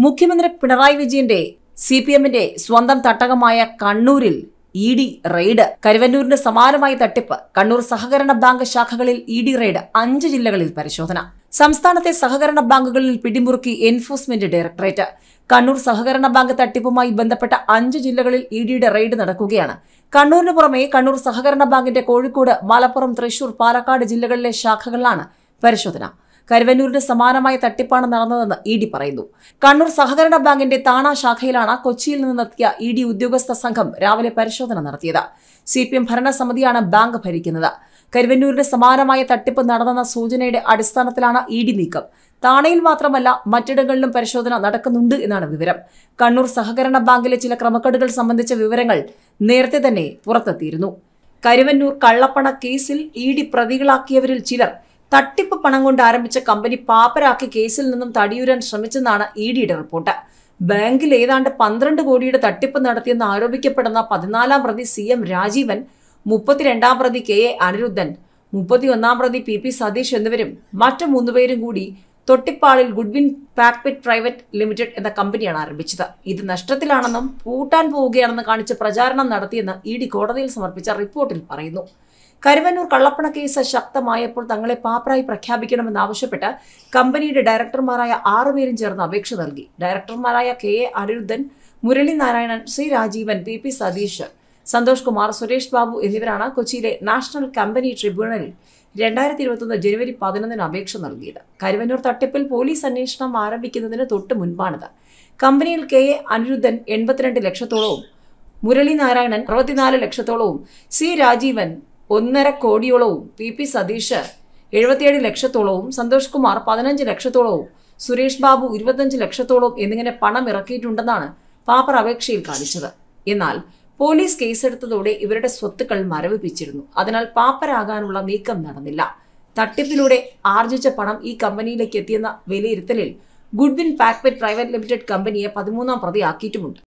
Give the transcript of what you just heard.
മുഖ്യമന്ത്രി പിണറായി വിജയന്റെ സിപിഎമ്മിന്റെ സ്വന്തം തട്ടകമായ കണ്ണൂരിൽ ഇഡി റെയ്ഡ്. കരുവന്നൂരിന് സമാനമായ തട്ടിപ്പ്. കണ്ണൂർ സഹകരണ ബാങ്ക് ശാഖകളിൽ ഇഡി റെയ്ഡ്. 5 ജില്ലകളിൽ പരിശോധന. സംസ്ഥാനത്തെ സഹകരണ ബാങ്കുകളിൽ പിടിമുറുക്കി എൻഫോഴ്സ്മെന്റ് ഡയറക്ടറേറ്റ്. കണ്ണൂർ സഹകരണ ബാങ്ക് തട്ടിപ്പുമായി ബന്ധപ്പെട്ട 5 ജില്ലകളിൽ ഇഡിയുടെ റെയ്ഡ് നടക്കുകയാണ്. കണ്ണൂരിന് പുറമെ കണ്ണൂർ സഹകരണ ബാങ്കിന്റെ കോഴിക്കോട്, മലപ്പുറം, തൃശൂർ, പാലക്കാട് ജില്ലകളിലെ ശാഖകളിലാണ് പരിശോധന. കരുവന്നൂരിന് സമാനമായ തട്ടിപ്പാണ് നടന്നതെന്ന് ഇഡി പറയുന്നു. കണ്ണൂർ സഹകരണ ബാങ്കിന്റെ താണ ശാഖയിലാണ് കൊച്ചിയിൽ നിന്നെത്തിയ ഇഡി ഉദ്യോഗസ്ഥ സംഘം രാവിലെ പരിശോധന നടത്തിയത്. സിപിഎം ഭരണസമിതിയാണ് ബാങ്ക് ഭരിക്കുന്നത്. കരുവന്നൂരിന് സമാനമായ തട്ടിപ്പ് നടന്നെന്ന സൂചനയുടെ അടിസ്ഥാനത്തിലാണ് ഇഡി നീക്കം. താണയിൽ മാത്രമല്ല മറ്റിടങ്ങളിലും പരിശോധന നടക്കുന്നുണ്ട് എന്നാണ് വിവരം. കണ്ണൂർ സഹകരണ ബാങ്കിലെ ചില ക്രമക്കേടുകൾ സംബന്ധിച്ച വിവരങ്ങൾ നേരത്തെ തന്നെ പുറത്തെത്തിയിരുന്നു. കരുവന്നൂർ കള്ളപ്പണ കേസിൽ ഇഡി പ്രതികളാക്കിയവരിൽ ചിലർ തട്ടിപ്പ് പണം കൊണ്ട് ആരംഭിച്ച കമ്പനി പാപ്പരാക്കി കേസിൽ നിന്നും തടിയൂരാൻ ശ്രമിച്ചെന്നാണ് ഇഡിയുടെ റിപ്പോർട്ട്. ബാങ്കിൽ ഏതാണ്ട് 12 കോടിയുടെ തട്ടിപ്പ് നടത്തിയെന്ന് ആരോപിക്കപ്പെടുന്ന 14-ാം പ്രതി CM രാജീവൻ, 32-ാം പ്രതി KA അനിരുദ്ധൻ, 31-ാം പ്രതി PP സതീഷ് എന്നിവരും മറ്റു 3 പേരും കൂടി തൊട്ടിപ്പാളിൽ ഗുഡ്വിൻ പാക്പിറ്റ് പ്രൈവറ്റ് ലിമിറ്റഡ് എന്ന കമ്പനിയാണ് ആരംഭിച്ചത്. ഇത് നഷ്ടത്തിലാണെന്നും പൂട്ടാൻ പോവുകയാണെന്ന് കാണിച്ച് പ്രചാരണം നടത്തിയെന്ന് ഇഡി കോടതിയിൽ സമർപ്പിച്ച റിപ്പോർട്ടിൽ പറയുന്നു. കരുവന്നൂർ കള്ളപ്പണ കേസ് ശക്തമായപ്പോൾ തങ്ങളെ പാപ്പരായി പ്രഖ്യാപിക്കണമെന്നാവശ്യപ്പെട്ട് കമ്പനിയുടെ ഡയറക്ടർമാരായ 6 പേരും ചേർന്ന് അപേക്ഷ നൽകി. ഡയറക്ടർമാരായ KA Anirudhan, Murali Narayanan, C Rajeevan, PP Satheesh, Santhosh Kumar, Suresh Babu എന്നിവരാണ് കൊച്ചിയിലെ നാഷണൽ കമ്പനി ട്രിബ്യൂണലിൽ 2021 ജനുവരി 11-ന് അപേക്ഷ നൽകിയത്. കരുവന്നൂർ തട്ടിപ്പിൽ പോലീസ് അന്വേഷണം ആരംഭിക്കുന്നതിന് തൊട്ട് മുൻപാണിത്. കമ്പനിയിൽ KA Anirudhan 82 ലക്ഷത്തോളവും, Murali Narayanan 64 ലക്ഷത്തോളവും, C Rajeevan 1.5 കോടിയോളവും, PP Satheesh 77 ലക്ഷത്തോളവും, Santhosh Kumar 15 ലക്ഷത്തോളവും, Suresh Babu 25 ലക്ഷത്തോളവും എന്നിങ്ങനെ പണം ഇറക്കിയിട്ടുണ്ടെന്നാണ് പാപ്പർ അപേക്ഷയിൽ കാണിച്ചത്. എന്നാൽ പോലീസ് കേസെടുത്തതോടെ ഇവരുടെ സ്വത്തുക്കൾ മരവിപ്പിച്ചിരുന്നു. അതിനാൽ പാപ്പരാകാനുള്ള നീക്കം നടന്നില്ല. തട്ടിപ്പിലൂടെ ആർജിച്ച പണം ഈ കമ്പനിയിലേക്ക് എത്തിയെന്ന വിലയിരുത്തലിൽ ഗുഡ്വിൻ പാക്പിറ്റ് പ്രൈവറ്റ് ലിമിറ്റഡ് കമ്പനിയെ 13-ാം പ്രതിയാക്കിയിട്ടുമുണ്ട്.